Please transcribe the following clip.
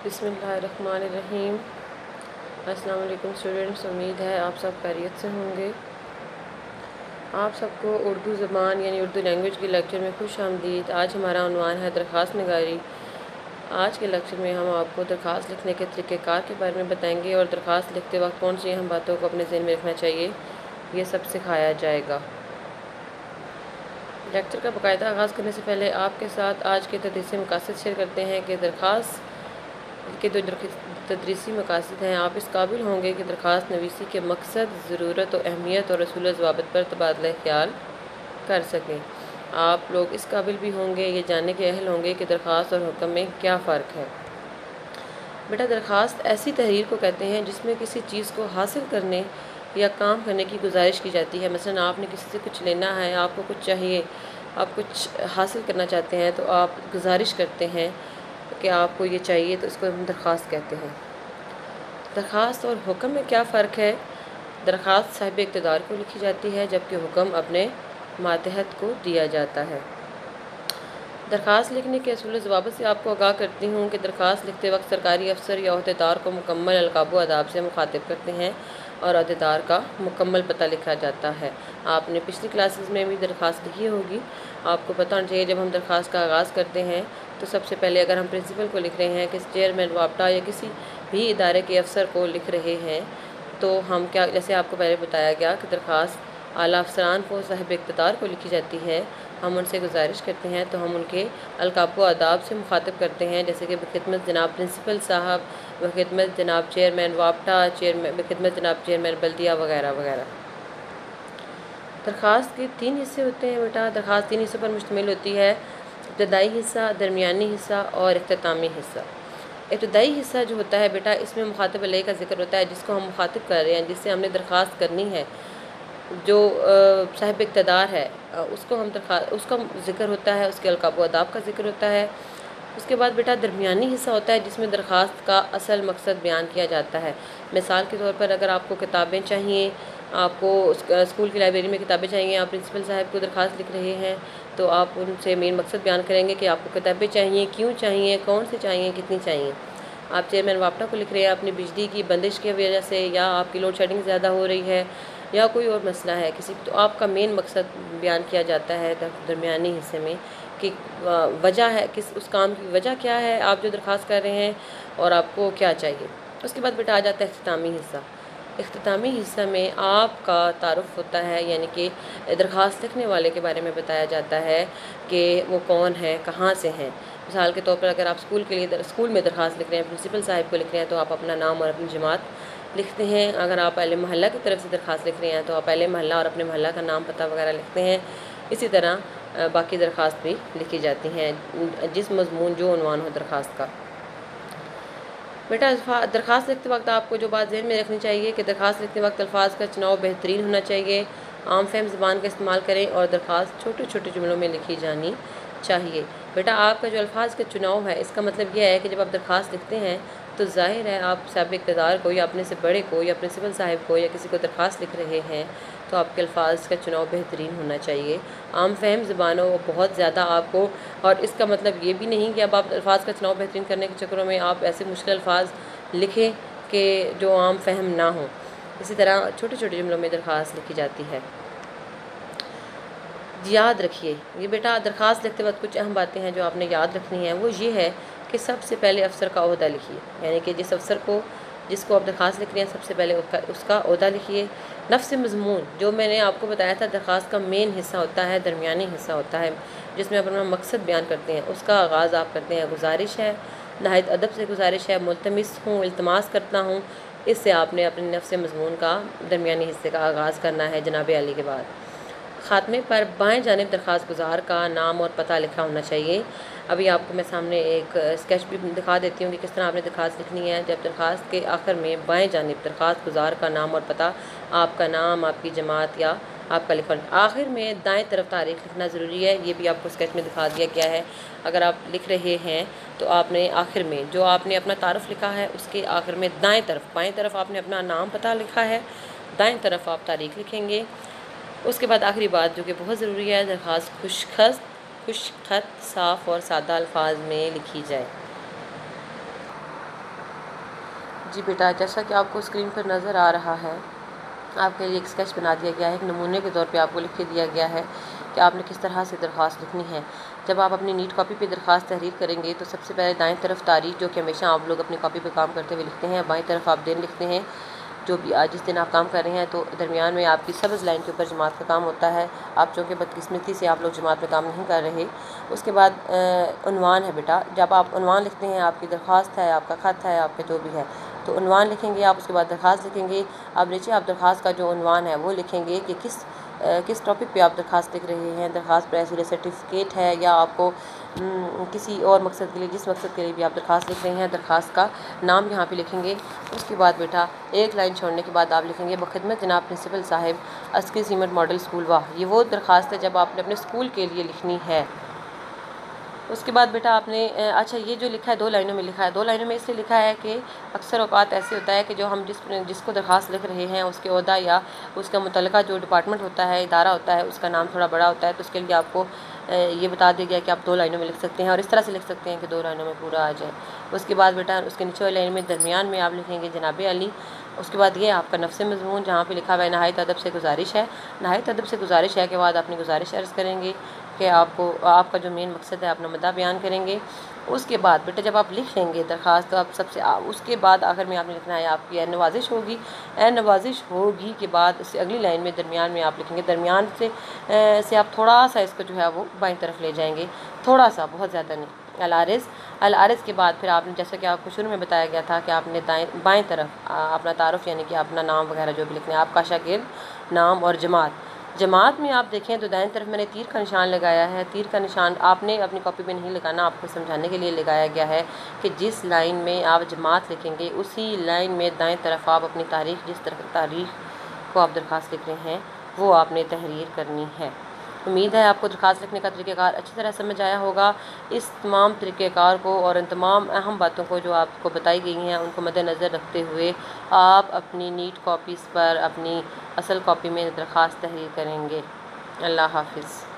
بسم اللہ الرحمن الرحیم۔ السلام علیکم اسٹوڈنٹس، امید ہے آپ سب خیریت سے ہوں گے۔ آپ سب کو اردو زبان یعنی اردو لینگویج کے لیکچر میں خوش آمدید۔ آج ہمارا عنوان ہے درخواست نگاری۔ آج کے لیکچر میں ہم آپ کو درخواست لکھنے کے طریقہ کار کے بارے میں بتائیں گے اور درخواست لکھتے وقت کون سی اہم باتوں کو اپنے ذہن میں رکھنا چاہیے، یہ سب سکھایا جائے گا۔ لیکچر کا باقاعدہ آغاز کرنے سے پہلے آپ کے ساتھ آج کے تدریسی مقاصد شیئر کرتے ہیں کہ درخواست کے جو تدریسی مقاصد ہیں، آپ اس قابل ہوں گے کہ درخواست نویسی کے مقصد، ضرورت و اہمیت اور اصول و ضوابط پر تبادلہ خیال کر سکیں۔ آپ لوگ اس قابل بھی ہوں گے، یہ جاننے کے اہل ہوں گے کہ درخواست اور حکم میں کیا فرق ہے۔ بیٹا، درخواست ایسی تحریر کو کہتے ہیں جس میں کسی چیز کو حاصل کرنے یا کام کرنے کی گزارش کی جاتی ہے۔ مثلا آپ نے کسی سے کچھ لینا ہے، آپ کو کچھ چاہیے، آپ کچھ حاصل کرنا چاہتے ہیں تو آپ گزارش کرتے ہیں کہ آپ کو یہ چاہیے، تو اس کو ہم درخواست کہتے ہیں۔ درخواست اور حکم میں کیا فرق ہے؟ درخواست صاحب اقتدار کو لکھی جاتی ہے جبکہ حکم اپنے ماتحت کو دیا جاتا ہے۔ درخواست لکھنے کے اصول و ضوابط سے آپ کو آگاہ کرتی ہوں کہ درخواست لکھتے وقت سرکاری افسر یا عہدیدار کو مکمل القاب و آداب سے مخاطب کرتے ہیں اور عہدیدار کا مکمل پتہ لکھا جاتا ہے۔ آپ نے پچھلی کلاسز میں بھی درخواست لکھی ہوگی، آپ کو پتہ ہونا چاہیے جب ہم درخواست کا آغاز کرتے ہیں تو سب سے پہلے اگر ہم پرنسپل کو لکھ رہے ہیں، کسی چیئرمین وابٹا یا کسی بھی ادارے کے افسر کو لکھ رہے ہیں تو ہم کیا، جیسے آپ کو پہلے بتایا گیا کہ درخواست اعلیٰ افسران کو، صاحب اقتدار کو لکھی جاتی ہے، ہم ان سے گزارش کرتے ہیں تو ہم ان کے القاب و آداب سے مخاطب کرتے ہیں، جیسے کہ بخدمت جناب پرنسپل صاحب، بخدمت جناب چیئرمین وابٹا، بخدمت جناب چیئرمین بلدیہ وغیرہ وغیرہ۔ درخواست کے 3 حصے ہوتے ہیں بیٹا۔ درخواست 3 حصوں پر مشتمل ہوتی ہے: ابتدائی حصہ، درمیانی حصہ اور اختتامی حصہ۔ ابتدائی حصہ جو ہوتا ہے بیٹا، اس میں مخاطب علیہ کا ذکر ہوتا ہے، جس کو ہم مخاطب کر رہے ہیں، جس سے ہم نے درخواست کرنی ہے، جو صاحب اقتدار ہے، اس کو ذکر ہوتا ہے، اس کے القاب و آداب کا ذکر ہوتا ہے۔ اس کے بعد بیٹا درمیانی حصہ ہوتا ہے جس میں درخواست کا اصل مقصد بیان کیا جاتا ہے۔ مثال کے طور پر اگر آپ کو کتابیں چاہیے، آپ کو اسکول کی لائبریری میں کتابیں چاہیے، آپ پرنسپل صاحب کو درخواست لکھ رہے ہیں تو آپ ان سے مین مقصد بیان کریں گے کہ آپ کو کتابیں چاہیے، کیوں چاہیے، کون سی چاہیے، کتنی چاہیے۔ آپ چیئرمین وابٹا کو لکھ رہے ہیں اپنی بجلی کی بندش کی وجہ سے، یا آپ کی لوڈ شیڈنگ زیادہ ہو رہی ہے، یا کوئی اور مسئلہ ہے کسی، تو آپ کا مین مقصد بیان کیا جاتا ہے درمیانی حصے میں کہ وجہ ہے، اس کام کی وجہ کیا ہے، آپ جو درخواست کر رہے ہیں اور آپ کو کیا چاہیے۔ اس کے بعد بیٹا آ جاتا ہے اختتامی حصہ۔ اختتامی حصہ میں آپ کا تعارف ہوتا ہے، یعنی کہ درخواست لکھنے والے کے بارے میں بتایا جاتا ہے کہ وہ کون ہے، کہاں سے ہیں۔ مثال کے طور پر اگر آپ اسکول میں درخواست لکھ رہے ہیں، پرنسپل صاحب کو لکھ رہے ہیں تو آپ اپنا نام اور اپنی جماعت لکھتے ہیں۔ اگر آپ اہل محلہ کی طرف سے درخواست لکھ رہے ہیں تو آپ اہل محلہ اور اپنے محلہ کا نام، پتہ وغیرہ لکھتے ہیں۔ اسی طرح باقی درخواست بھی لکھی جاتی ہیں، جس مضمون جو عنوان ہو درخواست کا۔ بیٹا درخواست لکھتے وقت آپ کو جو بات ذہن میں رکھنی چاہیے کہ درخواست لکھتے وقت الفاظ کا چناؤ بہترین ہونا چاہیے، عام فہم زبان کا استعمال کریں اور درخواست چھوٹے چھوٹے جملوں میں لکھی جانی چاہیے۔ بیٹا آپ کا جو الفاظ کا چناؤ ہے، اس کا مطلب یہ ہے کہ جب آپ درخواست لکھتے ہیں تو ظاہر ہے آپ صاحب اقتدار کو یا اپنے سے بڑے کو یا پرنسپل صاحب کو یا کسی کو درخواست لکھ رہے ہیں تو آپ کے الفاظ کا چناؤ بہترین ہونا چاہیے، عام فہم زبانوں بہت زیادہ آپ کو، اور اس کا مطلب یہ بھی نہیں کہ اب آپ الفاظ کا چناؤ بہترین کرنے کے چکروں میں آپ ایسے مشکل الفاظ لکھیں کہ جو عام فہم نہ ہوں۔ اسی طرح چھوٹے چھوٹے جملوں میں درخواست لکھی جاتی ہے۔ یاد رکھیے، یہ بیٹا درخواست لکھتے وقت کچھ اہم باتیں ہیں جو آپ نے یاد رکھنی ہیں، وہ یہ ہے کہ سب سے پہلے افسر کا عہدہ لکھیے، یعنی کہ جس افسر کو، جس کو آپ درخواست لکھ رہے ہیں، سب سے پہلے اس کا عہدہ لکھیے۔ نفس مضمون، جو میں نے آپ کو بتایا تھا درخواست کا مین حصہ ہوتا ہے، درمیانی حصہ ہوتا ہے جس میں اپنا مقصد بیان کرتے ہیں، اس کا آغاز آپ کرتے ہیں گزارش ہے، نہایت ادب سے گزارش ہے، ملتمس ہوں، التماس کرتا ہوں، اس سے آپ نے اپنے نفس مضمون کا درمیانی حصے کا آغاز کرنا ہے جناب عالی کے بعد۔ خاتمے پر بائیں جانب درخواست گزار کا نام اور پتہ لکھا ہونا چاہیے۔ ابھی آپ کو میں سامنے ایک اسکیچ بھی دکھا دیتی ہوں کہ کس طرح آپ نے درخواست لکھنی ہے۔ جب درخواست کے آخر میں بائیں جانب درخواست گزار کا نام اور پتہ، آپ کا نام، آپ کی جماعت یا آپ کا لکھنا، آخر میں دائیں طرف تاریخ لکھنا ضروری ہے، یہ بھی آپ کو اسکیچ میں دکھا دیا گیا ہے۔ اگر آپ لکھ رہے ہیں تو آپ نے آخر میں جو آپ نے اپنا تعارف لکھا ہے اس کے آخر میں دائیں طرف، بائیں طرف آپ نے اپنا نام پتہ لکھا ہے، دائیں طرف آپ تاریخ لکھیں گے۔ اس کے بعد آخری بات جو کہ بہت ضروری ہے، درخواست خوش خط، صاف اور سادہ الفاظ میں لکھی جائے۔ جی بیٹا، جیسا کہ آپ کو اسکرین پر نظر آ رہا ہے، آپ کے لیے ایک اسکیچ بنا دیا گیا ہے، ایک نمونے کے طور پہ آپ کو لکھ کے دیا گیا ہے کہ آپ نے کس طرح سے درخواست لکھنی ہے۔ جب آپ اپنی نیٹ کاپی پہ درخواست تحریر کریں گے تو سب سے پہلے دائیں طرف تاریخ، جو کہ ہمیشہ آپ لوگ اپنی کاپی پہ کام کرتے ہوئے لکھتے ہیں، بائیں طرف آپ دن لکھتے ہیں جو بھی جس دن آپ کام کر رہے ہیں، تو درمیان میں آپ کی سبز لائن کے اوپر جماعت کا کام ہوتا ہے۔ آپ چونکہ بدقسمتی سے آپ لوگ جماعت میں کام نہیں کر رہے۔ اس کے بعد عنوان ہے بیٹا، جب آپ عنوان لکھتے ہیں، آپ کی درخواست ہے، آپ کا خط ہے، آپ کا جو بھی ہے، تو عنوان لکھیں گے آپ، اس کے بعد درخواست لکھیں گے۔ اب نیچے آپ درخواست کا جو عنوان ہے وہ لکھیں گے کہ کس ٹاپک پہ آپ درخواست لکھ رہے ہیں۔ درخواست پریس سرٹیفکیٹ ہے یا آپ کو کسی اور مقصد کے لیے، جس مقصد کے لیے بھی آپ درخواست لکھ رہے ہیں، درخواست کا نام یہاں پہ لکھیں گے۔ اس کے بعد بیٹا ایک لائن چھوڑنے کے بعد آپ لکھیں گے بخدمت جناب پرنسپل صاحب عسکری سیمنٹ ماڈل اسکول واہ۔ یہ وہ درخواست ہے جب آپ نے اپنے اسکول کے لیے لکھنی ہے۔ اس کے بعد بیٹا آپ نے اچھا یہ جو لکھا ہے 2 لائنوں میں لکھا ہے، 2 لائنوں میں اس لیے لکھا ہے کہ اکثر اوقات ایسے ہوتا ہے کہ جو ہم جس کو درخواست لکھ رہے ہیں اس کے عہدہ یا اس کا متعلقہ جو ڈپارٹمنٹ ہوتا ہے، ادارہ ہوتا ہے، اس کا نام تھوڑا بڑا ہوتا ہے، تو اس کے لیے آپ کو یہ بتا دیا گیا کہ آپ 2 لائنوں میں لکھ سکتے ہیں اور اس طرح سے لکھ سکتے ہیں کہ 2 لائنوں میں پورا آ جائے۔ اس کے بعد بیٹا اس کے نیچے والی لائن میں درمیان میں آپ لکھیں گے جناب علی۔ اس کے بعد یہ آپ کا نفس مضمون جہاں پہ لکھا ہوا ہے نہایت ادب سے گزارش ہے۔ نہایت ادب سے گزارش ہے کے بعد اپنی گزارش عرض کریں گے کہ آپ کا جو مین مقصد ہے اپنا مدعا بیان کریں گے۔ اس کے بعد بیٹا جب آپ لکھ لیں گے درخواست، تو آپ اس کے بعد آخر میں آپ نے لکھنا ہے آپ کی نوازش ہوگی۔ نوازش ہوگی کے بعد اس سے اگلی لائن میں درمیان میں آپ لکھیں گے، درمیان سے آپ تھوڑا سا اس کو جو ہے وہ بائیں طرف لے جائیں گے، تھوڑا سا، بہت زیادہ نہیں۔ العارض کے بعد پھر آپ نے جیسا کہ آپ کو شروع میں بتایا گیا تھا کہ آپ نے بائیں طرف اپنا تعارف یعنی کہ اپنا نام وغیرہ جو بھی لکھنا ہے، آپ کا شاگرد، نام اور جماعت میں آپ دیکھیں تو دائیں طرف میں نے تیر کا نشان لگایا ہے۔ تیر کا نشان آپ نے اپنی کاپی پہ نہیں لگانا، آپ کو سمجھانے کے لیے لگایا گیا ہے کہ جس لائن میں آپ جماعت لکھیں گے اسی لائن میں دائیں طرف آپ اپنی تاریخ، جس طرح تاریخ کو آپ درخواست لکھ رہے ہیں وہ آپ نے تحریر کرنی ہے۔ امید ہے آپ کو درخواست لکھنے کا طریقہ کار اچھی طرح سمجھ آیا ہوگا۔ اس تمام طریقہ کار کو اور ان تمام اہم باتوں کو جو آپ کو بتائی گئی ہیں ان کو مد نظر رکھتے ہوئے آپ اپنی نیٹ کاپیز پر اپنی اصل کاپی میں درخواست تحریر کریں گے۔ اللہ حافظ۔